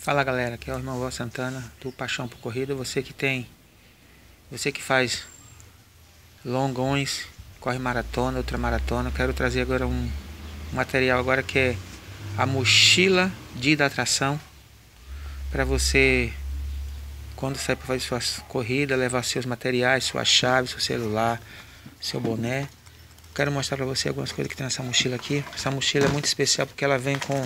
Fala galera, aqui é o irmão Val Santana do Paixão por Corrida. Você que faz longões, corre maratona, ultramaratona. Quero trazer agora um material agora que é a mochila de hidratação para você, quando sair para fazer suas corridas, levar seus materiais, suas chaves, seu celular, seu boné. Quero mostrar para você algumas coisas que tem nessa mochila aqui. Essa mochila é muito especial porque ela vem com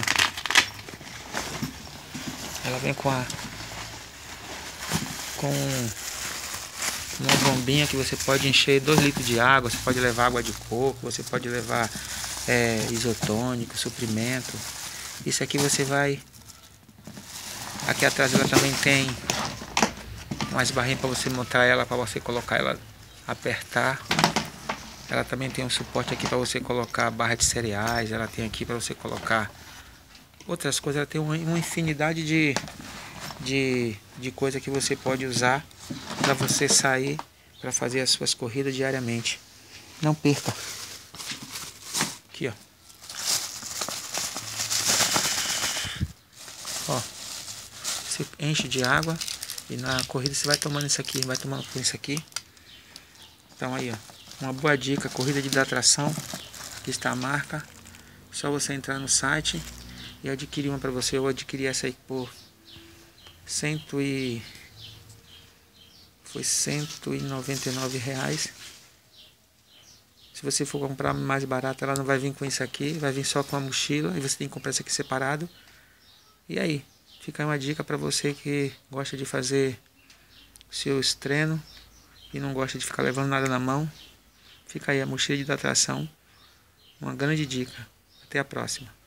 uma bombinha que você pode encher 2 litros de água. Você pode levar água de coco, você pode levar isotônico, suprimento. Isso aqui você vai... Aqui atrás ela também tem umas barrinhas para você montar ela, para você colocar ela, apertar. Ela também tem um suporte aqui para você colocar barra de cereais. Ela tem aqui para você colocar outras coisas. Ela tem uma infinidade de coisa que você pode usar para você sair para fazer as suas corridas diariamente. Não perca. Aqui, ó, você enche de água e na corrida você vai tomando isso aqui, vai tomando com isso aqui. Então aí, ó, uma boa dica, corrida de hidratação. Aqui está a marca. Só você entrar no site e adquirir uma para você. Eu adquiri essa aí por foi R$199. Se você for comprar mais barato, ela não vai vir com isso aqui, vai vir só com a mochila e você tem que comprar isso aqui separado. E aí, fica uma dica para você que gosta de fazer seus treinos e não gosta de ficar levando nada na mão. Fica aí a mochila de hidratação, uma grande dica. Até a próxima.